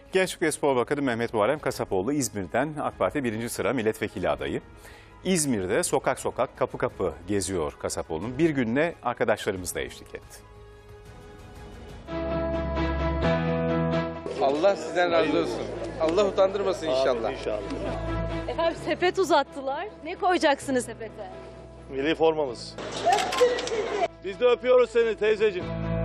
Gençlik ve Spor Bakanı Mehmet Muharrem Kasapoğlu İzmir'den AK Parti 1. sıra milletvekili adayı. İzmir'de sokak sokak kapı kapı geziyor Kasapoğlu'nun. Bir gününe arkadaşlarımız da eşlik etti. Allah sizden razı olsun. Allah utandırmasın inşallah. Efendim sepet uzattılar. Ne koyacaksınız sepete? Milli formamız. Biz de öpüyoruz seni teyzeciğim.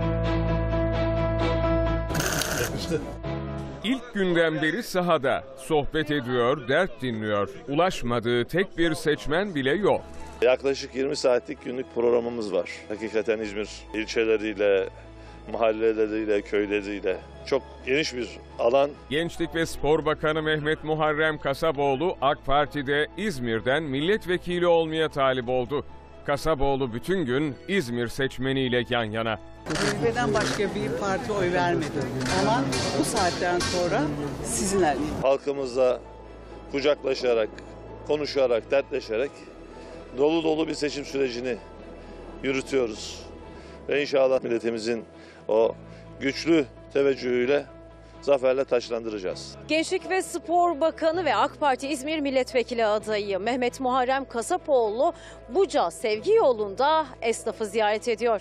İlk günden beri sahada sohbet ediyor, dert dinliyor. Ulaşmadığı tek bir seçmen bile yok. Yaklaşık 20 saatlik günlük programımız var. Hakikaten İzmir ilçeleriyle, mahalleleriyle, köyleriyle çok geniş bir alan. Gençlik ve Spor Bakanı Mehmet Muharrem Kasapoğlu AK Parti'de İzmir'den milletvekili olmaya talip oldu. Kasapoğlu bütün gün İzmir seçmeniyle yan yana. CHP'den başka bir parti oy vermedim. Ama bu saatten sonra sizinle. Halkımızla kucaklaşarak, konuşarak, dertleşerek dolu dolu bir seçim sürecini yürütüyoruz. Ve inşallah milletimizin o güçlü teveccühüyle zaferle taçlandıracağız. Gençlik ve Spor Bakanı ve AK Parti İzmir Milletvekili adayı Mehmet Muharrem Kasapoğlu Buca Sevgi Yolu'nda esnafı ziyaret ediyor.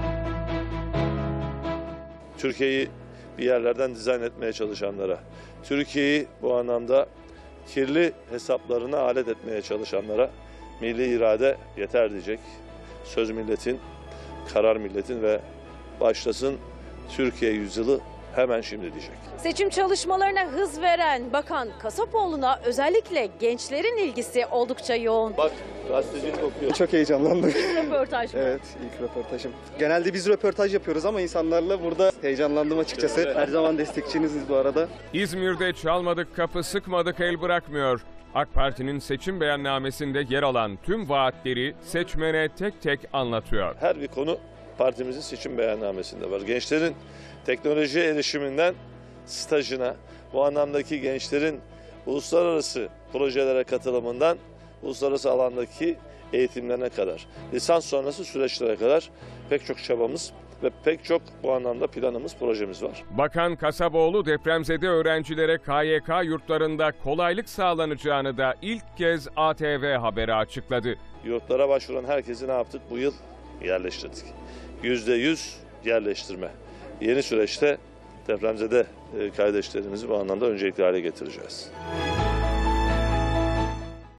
Türkiye'yi bir yerlerden dizayn etmeye çalışanlara, Türkiye'yi bu anlamda kirli hesaplarına alet etmeye çalışanlara milli irade yeter diyecek. Söz milletin, karar milletin ve başlasın Türkiye yüzyılı hemen şimdi diyecek. Seçim çalışmalarına hız veren Bakan Kasapoğlu'na özellikle gençlerin ilgisi oldukça yoğun. Bak gazetecilik okuyor. Çok heyecanlandım. Röportaj mı? Evet, ilk röportajım. Genelde biz röportaj yapıyoruz ama insanlarla burada heyecanlandım açıkçası. Evet. Her zaman destekçiniziz bu arada. İzmir'de çalmadık kapı sıkmadık el bırakmıyor. AK Parti'nin seçim beyannamesinde yer alan tüm vaatleri seçmene tek tek anlatıyor. Her bir konu partimizin seçim beyannamesinde var. Gençlerin teknolojiye erişiminden stajına, bu anlamdaki gençlerin uluslararası projelere katılımından uluslararası alandaki eğitimlerine kadar, lisans sonrası süreçlere kadar pek çok çabamız ve pek çok bu anlamda planımız, projemiz var. Bakan Kasapoğlu depremzede öğrencilere KYK yurtlarında kolaylık sağlanacağını da ilk kez ATV Haber'e açıkladı. Yurtlara başvuran herkesi ne yaptık? Bu yıl yerleştirdik. %100 yerleştirme. Yeni süreçte depremzede kardeşlerimizi bu anlamda öncelikli hale getireceğiz.